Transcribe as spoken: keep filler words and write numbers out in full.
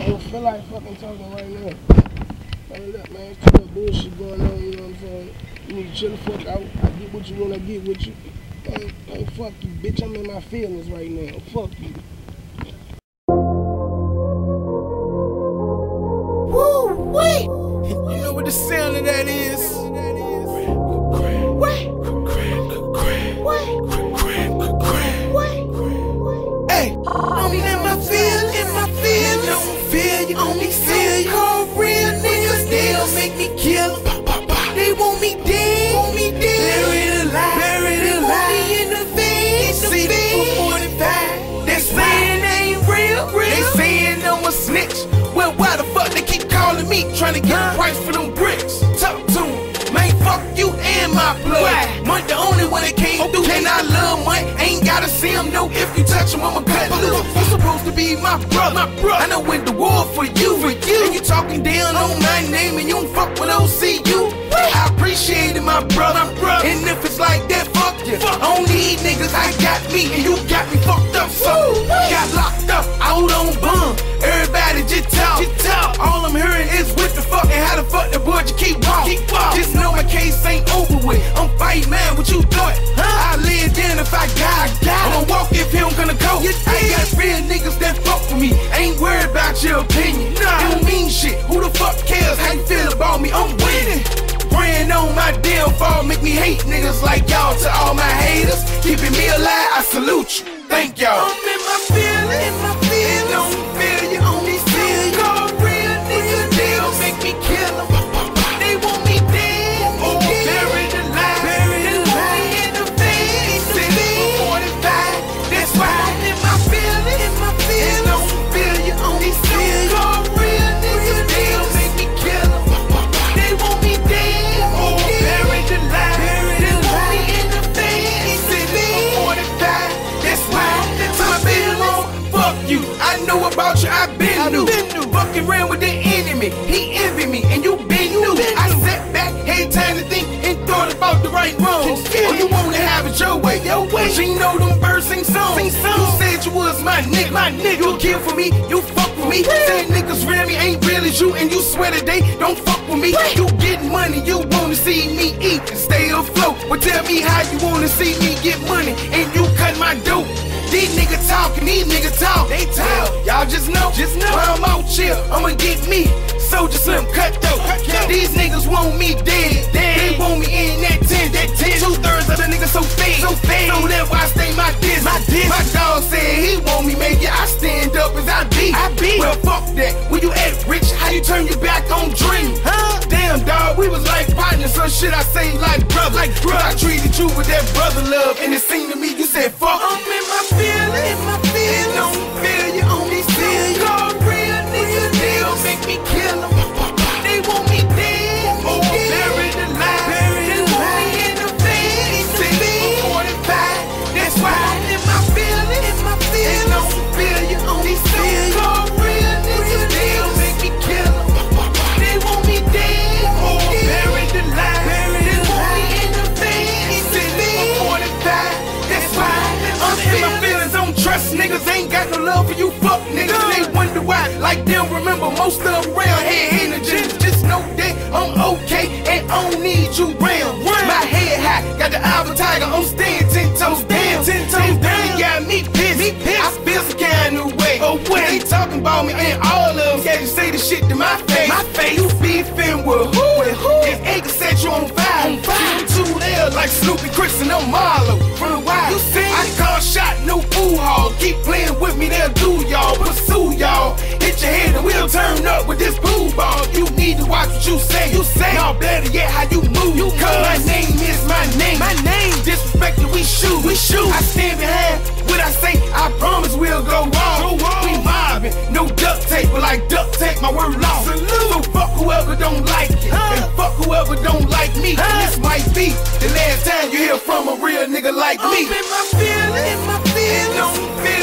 don't feel like fucking talking right now. Man, look, man, it's too much bullshit going on, you know what I'm saying? You need to chill the fuck out. I get what you want, I get what you... Man, man, fuck you, bitch. I'm in my feelings right now. Fuck you. Woo, wait! You know what the sound of that is? What? What? Hey, I'm in my feelings, in my feelings. Don't feel you, only feel you. Call real niggas, they'll make me kill them. They want me dead, want me dead. Buried alive, buried alive. Want me in the veins, in the veins. For forty-five, they saying they ain't real, real. They saying I'm a snitch. Well, why the fuck they keep calling me, trying to get a price for them bricks? Talk to them, man, fuck you and my blood. Month the only one that came okay. through, and I love money. Ain't gotta see him, no, if you touch him, I'ma cut loose. You supposed to be my brother, my brother. I know went to war for you, for you. And you talking down on my name, and you don't fuck with O C U. I appreciate it, my brother, my brother. And if it's like that, fuck you. Fuck. I don't need niggas, I got me, and you got me fucked up, so got locked up, out on bum. Everybody just talk, just talk. All I'm hearing is what the fuck and how the fuck the boy just keep walking. Walk. Just know my case ain't over with. I'm fighting, man, what you thought? Huh? I live then if I die, I'ma walk if he don't gonna go. I got real niggas that fuck with me. Ain't worried about your opinion. Nah. It don't mean shit. Who the fuck cares how you feel about me? I'm winning. Praying on my downfall, make me hate niggas like y'all. To all my haters, keeping me alive, I salute you. Thank y'all. I'm in my feelings, in my feelings. Don't feel you, only feel you. Call real niggas, they'll make me kill them. They want me dead, oh, buried alive. Buried alive. Want me in the veins, in the forty-five. That's why I'm in my feelings, in my feelings. Don't feel you, only feel you. Call real niggas, they'll make me kill them. They want me dead, oh, buried alive. Buried alive. Want me in the veins, in the forty-five. That's why I'm feeling. Fuck you, I know about you, I been new. Fucking around with the enemy, he envy me, and you been new. I sat back, had time to think, and thought about the right wrongs. Oh, you wanna have it your way, your way. But you know them birds sing songs. You said you was my nigga, my nigga. You kill for me, you fuck with me. Said niggas real me ain't real as you, and you swear that they don't fuck with me. You getting money, you wanna see me eat and stay afloat. But tell me how you wanna see me get money, and you cut my dope. These niggas talking, these niggas talk, they talk. Y'all just know, just know. While I'm out chill, I'ma get me. Soldier Slim, cutthroat. These niggas want me dead, dead. They want me in that tent, that tent. Two thirds of the niggas so fed, so fed. So that's why I stay my distance. My, distance. My dog said he want me, man. Yeah, I stand up as I be. I be. Well, fuck that. When you act rich, how you turn your back on dream? Huh? Damn, dog, we was like partners. So shit, I say like brother, like brother. I treated you with that brother love, and it seemed to me you said fuck. I'm in my feelings, in my feelings. Don't feel you, only feel you. Call real niggas, they'll make me kill them. They want me dead, oh, buried alive. Buried alive. Want me in the veins, in the forty-five. That's why I'm in my feelings, in my feelings. Don't feel you, only feel you. Call real niggas, they'll make me kill them. They want me dead, oh, buried alive. Buried alive. Want me in the veins, in the forty-five. That's why I'm in my feelings. Don't trust niggas, ain't got no love for you fuck niggas. They wonder why, like them remember most of them round head energy. Just know that I'm okay and I don't need you round. My head high, got the Alpha Tiger, I'm staying ten toes down. Ten toes down, got me pissed. Me pissed. I feel some kind of way. Oh, they talking about me and all of them. Yeah, you say the shit to my face. My face. You beefing with who? With who? If Acre set you on fire, on fire. You two there like Snoopy, Chris, and I'm Marlo. From the wild, you see, I call shot, no fool hall. Keep playing with me, they'll do y'all. Pursue y'all. Hit your head and we'll turn up with this pool ball. You need to watch what you say. You say, no, better yet, how you move. You cause my name is my name. My name. Disrespect it, we shoot. We shoot. I stand behind what I say. I promise we'll go wrong. We mobbing, no duct tape, but like duct tape, my word long. So fuck whoever don't like it, and fuck whoever don't like me. This might be the last time you hear from a real nigga like me. I'm in my feelings, in my feelings. Don't feel